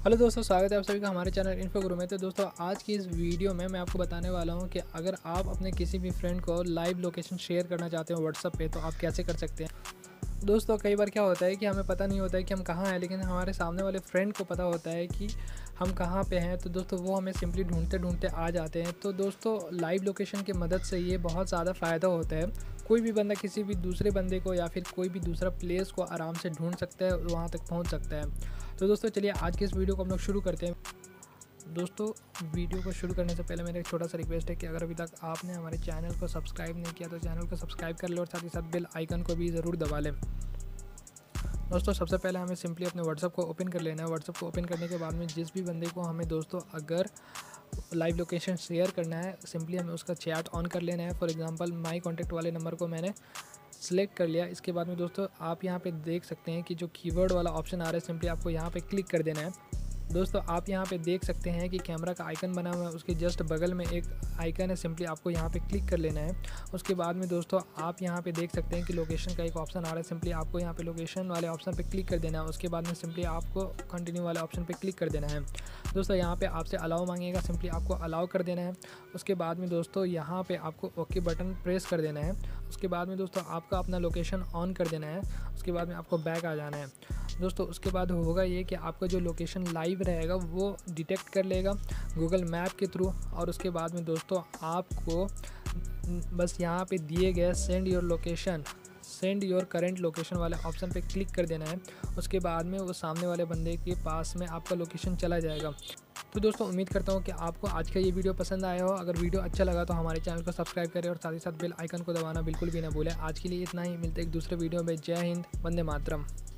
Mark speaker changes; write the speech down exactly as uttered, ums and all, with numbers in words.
Speaker 1: Hello दोस्तों, स्वागत है आप सभी का हमारे चैनल इन्फो गुरु में। तो दोस्तों, आज की इस वीडियो में मैं आपको बताने वाला हूं कि अगर आप अपने किसी भी फ्रेंड को लाइव लोकेशन शेयर करना चाहते हो व्हाट्सएप पे, तो आप कैसे कर सकते हैं। दोस्तों, कई बार क्या होता है कि हमें पता नहीं होता है कि हम कहाँ हैं, लेकिन हमारे सामने वाले फ्रेंड को पता होता है कि हम कहाँ पे हैं। तो दोस्तों, वो हमें सिंपली ढूंढते ढूंढते आ जाते हैं। तो दोस्तों, लाइव लोकेशन की मदद से ये बहुत ज़्यादा फ़ायदा होता है। कोई भी बंदा किसी भी दूसरे बंदे को या फिर कोई भी दूसरा प्लेस को आराम से ढूंढ सकता है और वहाँ तक पहुँच सकता है। तो दोस्तों, चलिए आज की इस वीडियो को हम लोग शुरू करते हैं। दोस्तों, वीडियो को शुरू करने से पहले मेरा एक छोटा सा रिक्वेस्ट है कि अगर अभी तक आपने हमारे चैनल को सब्सक्राइब नहीं किया तो चैनल को सब्सक्राइब कर लो और साथ ही साथ बेल आइकन को भी ज़रूर दबा लें। दोस्तों, सबसे पहले हमें सिंपली अपने व्हाट्सअप को ओपन कर लेना है। व्हाट्सअप को ओपन करने के बाद में जिस भी बंदे को हमें दोस्तों अगर लाइव लोकेशन शेयर करना है, सिंपली हमें उसका चैट ऑन कर लेना है। फॉर एग्जांपल, माई कॉन्टैक्ट वाले नंबर को मैंने सिलेक्ट कर लिया। इसके बाद में दोस्तों आप यहाँ पे देख सकते हैं कि जो कीवर्ड वाला ऑप्शन आ रहा है, सिंपली आपको यहाँ पे क्लिक कर देना है। दोस्तों, आप यहाँ पे देख सकते हैं कि कैमरा का आइकन बना हुआ है, उसके जस्ट बगल में एक आइकन है, सिंपली आपको यहाँ पे क्लिक कर लेना है। उसके बाद में दोस्तों आप यहाँ पे देख सकते हैं कि लोकेशन का एक ऑप्शन आ रहा है, सिंपली आपको यहाँ पे लोकेशन वाले ऑप्शन पे क्लिक कर देना है। उसके बाद में सिंपली आपको कंटिन्यू वाले ऑप्शन पे क्लिक कर देना है। दोस्तों, यहाँ पे आपसे अलाउ मांगेगा, सिंपली आपको अलाउ कर देना है। उसके बाद में दोस्तों यहाँ पे आपको ओके बटन प्रेस कर देना है। उसके बाद में दोस्तों आपका अपना लोकेशन ऑन कर देना है। उसके बाद में आपको बैक आ जाना है। दोस्तों, उसके बाद होगा ये कि आपका जो लोकेशन लाइव रहेगा वो डिटेक्ट कर लेगा गूगल मैप के थ्रू। और उसके बाद में दोस्तों आपको बस यहाँ पे दिए गए send your location send your current location वाले ऑप्शन पे क्लिक कर देना है। उसके बाद में वो सामने वाले बंदे के पास में आपका लोकेशन चला जाएगा। तो दोस्तों, उम्मीद करता हूँ कि आपको आज का ये वीडियो पसंद आया हो। अगर वीडियो अच्छा लगा तो हमारे चैनल को सब्सक्राइब करें और साथ ही साथ बेल आइकन को दबाना बिल्कुल भी ना भूलें। आज के लिए इतना ही, मिलते एक दूसरे वीडियो में। जय हिंद, वंदे मातरम।